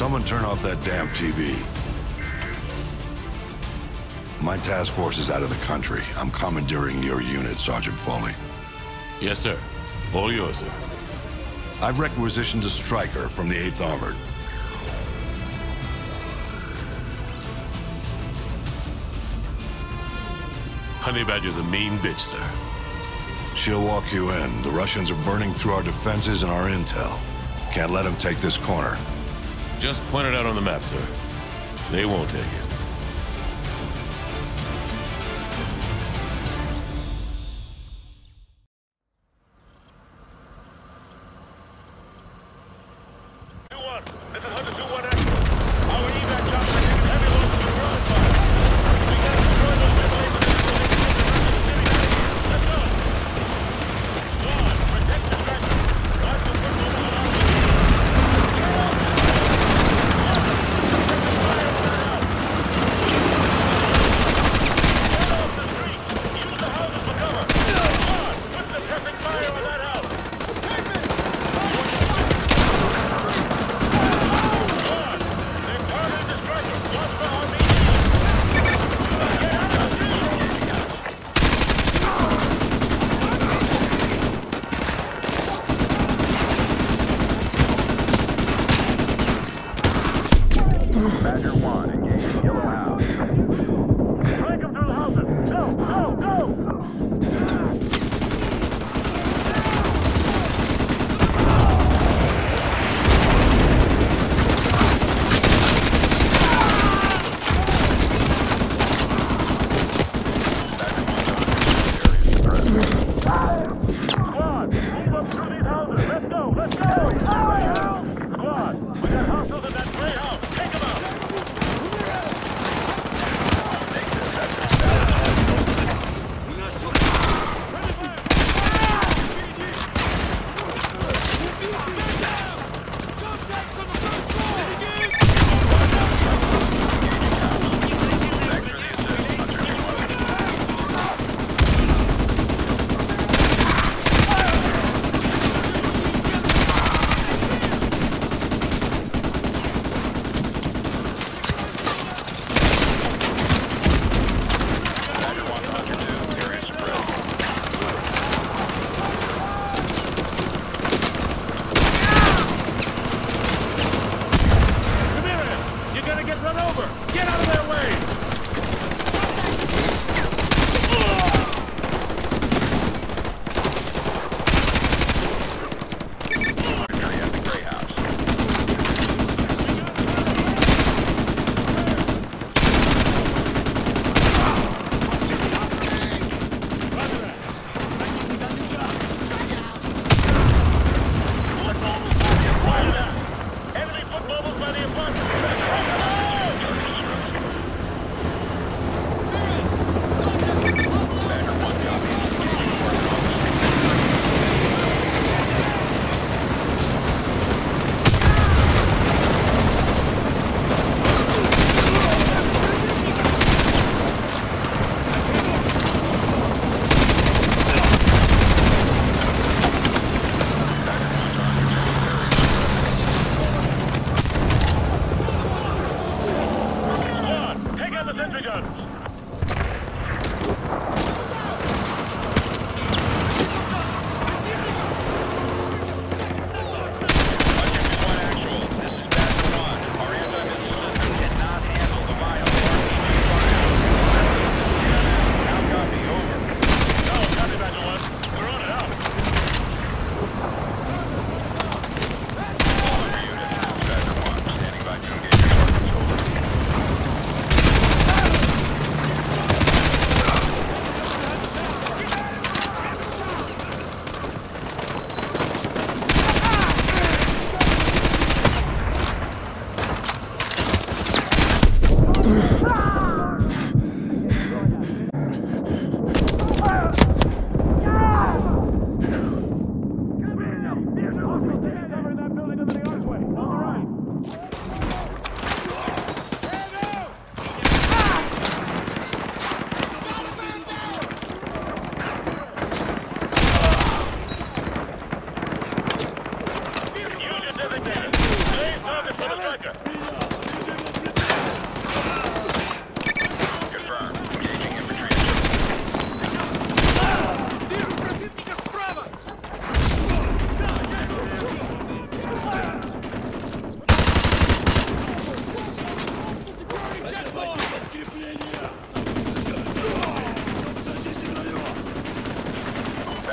Someone turn off that damn TV. My task force is out of the country. I'm commandeering your unit, Sergeant Foley. Yes, sir. All yours, sir. I've requisitioned a striker from the 8th Armored. Honey Badger's a mean bitch, sir. She'll walk you in. The Russians are burning through our defenses and our intel. Can't let them take this corner. Just point it out on the map, sir. They won't take it. This is Hunter 2-1 action. Our evac chopper taking heavy losses with ground fire. We gotta destroy those ventilators before they can get to the city. Let's go! Squad, protect the structure. Guard the football on our way. Get off the street! Use the houses for cover! Squad, put suppressing fire on that house! Badger 1, engaging Yellow House. Strike him through the houses! Go! Go! Go! Squad, move up through these houses! Let's go! Let's go! Squad, we got hostiles in that gray house! Take them out!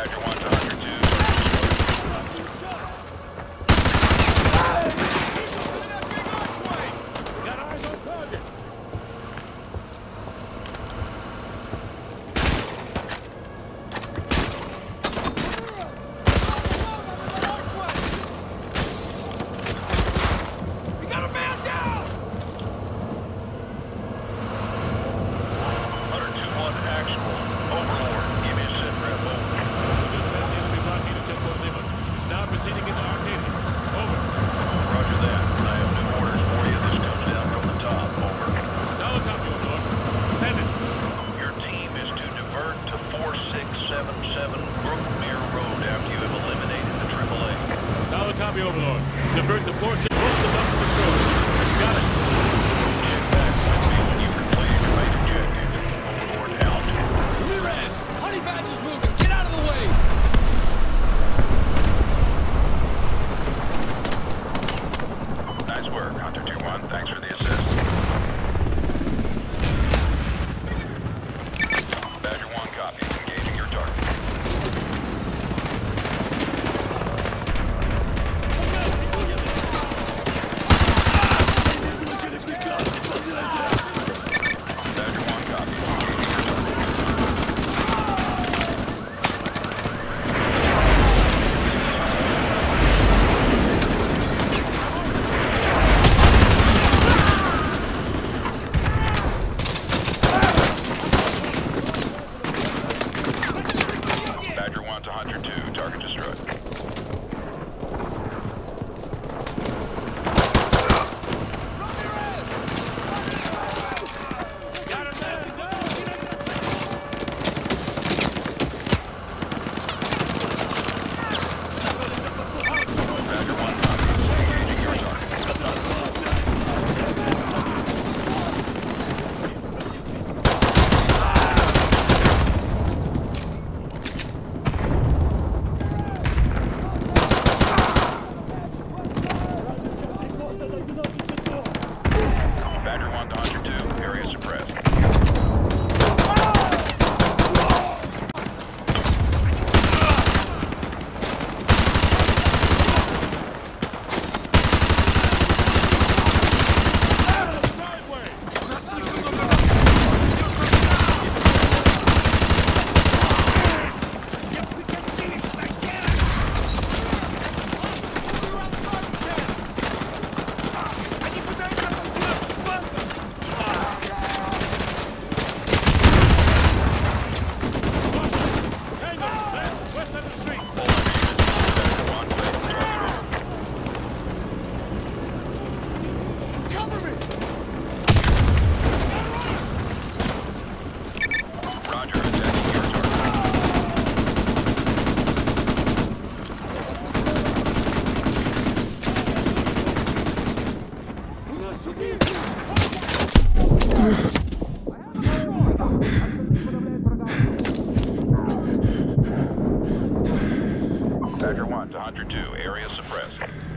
Badger 1 to Hunter 2. Got eyes on target. We got a man down! Hunter 2-1 actual. Overlord, give me a sit rep over. Now proceeding into Arcadia. Over. Roger that. I have new orders for you. This comes down from the top. Over. Solid copy, Overlord. Send it. Your team is to divert to 4677 Brookmere Road after you have eliminated the AAA. Solid copy, Overlord. Divert the force and both the left to the store. Got it. Check that. See when you replay your right objective. Overlord out. Ramirez! Honey Badger's moving! Get out of the way! Nice work, Hunter 2-1. Thanks for the assist. Badger 1 copy. Engaging your target. Badger 1 copy. Engaging your target. Badger 1 to Hunter 2. Target destroyed. Got it, man. Badger 1 copy. Engaging your target. Badger 1 to Hunter 2. Area suppressed. Hang on, left, west of the street. Badger 1 wait. Target over. Cover me! Roger, attacking your target. Badger 1 to Hunter 2. Area suppressed.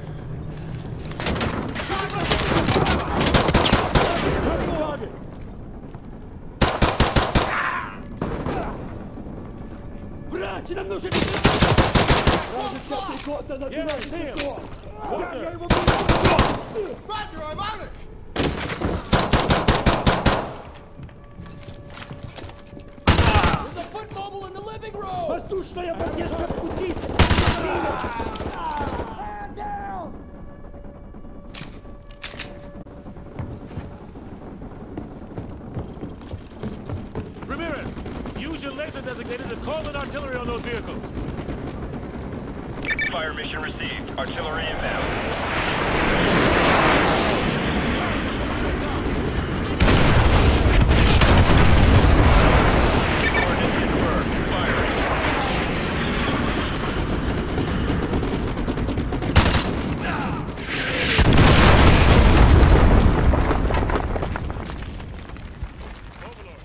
Yeah, I see him. Walker. Roger, I'm on it! There's a foot mobile in the living room! Воздушная поддержка в пути! Man down! Ramirez, use your laser designator to call in artillery on those vehicles. Fire mission received. Artillery inbound. Coordinates confirmed. Fire. Overlord.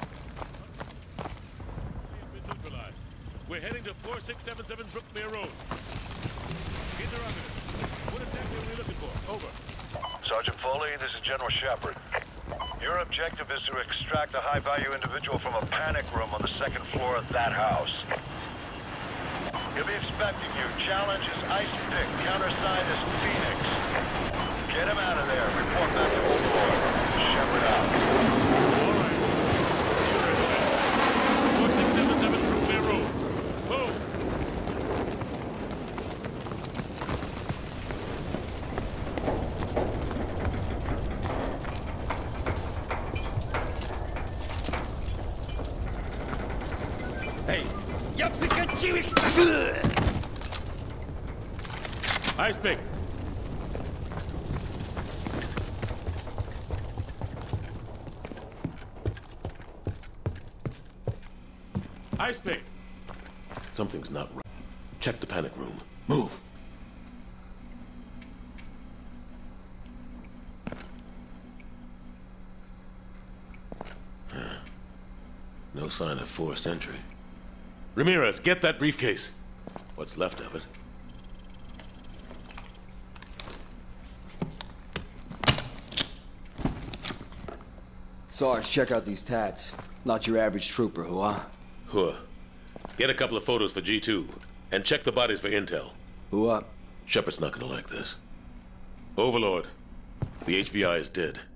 Been neutralized. We're heading to 4677 Brookmere Road. Interrogative. What exactly are we looking for? Over. Sergeant Foley, this is General Shepard. Your objective is to extract a high-value individual from a panic room on the second floor of that house. He'll be expecting you. Challenge is Ice Pick. Countersign is Phoenix. Get him out of there. Report back to Overlord. Shepard out. All right. 4677 Brookmere Road. Move. Hey, я прикончил их! Ice pick. Ice pick. Something's not right. Check the panic room. Move! No sign of forced entry. Ramirez, get that briefcase. What's left of it? Sarge, check out these tats. Not your average trooper, huh? Huh. Get a couple of photos for G2, and check the bodies for intel. Who up? Shepard's not gonna like this. Overlord, the HBI is dead.